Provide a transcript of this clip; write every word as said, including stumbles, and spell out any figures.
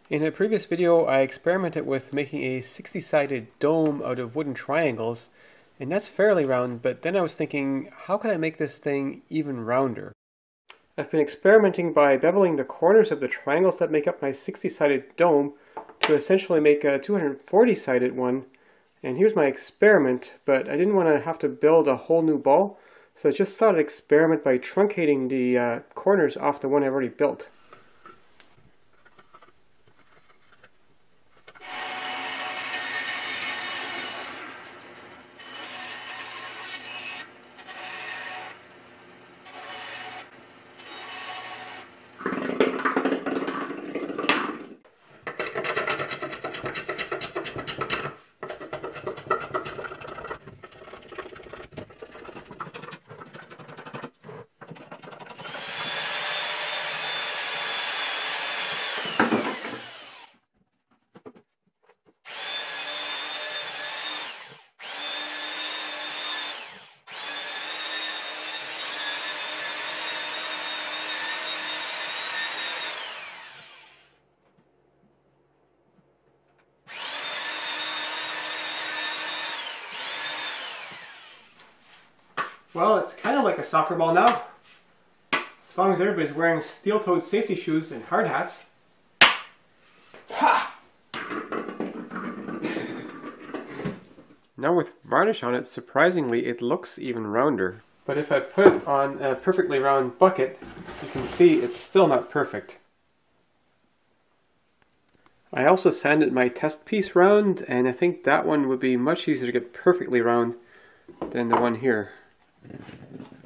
In a previous video, I experimented with making a sixty-sided dome out of wooden triangles, and that's fairly round, but then I was thinking, how can I make this thing even rounder? I've been experimenting by beveling the corners of the triangles that make up my sixty-sided dome to essentially make a two hundred forty-sided one, and here's my experiment, but I didn't want to have to build a whole new ball, so I just thought I'd experiment by truncating the uh, corners off the one I've already built. Well, it's kind of like a soccer ball now, as long as everybody's wearing steel-toed safety shoes and hard hats. Ha! Now with varnish on it, surprisingly, it looks even rounder. But if I put it on a perfectly round bucket, you can see it's still not perfect. I also sanded my test piece round, and I think that one would be much easier to get perfectly round than the one here.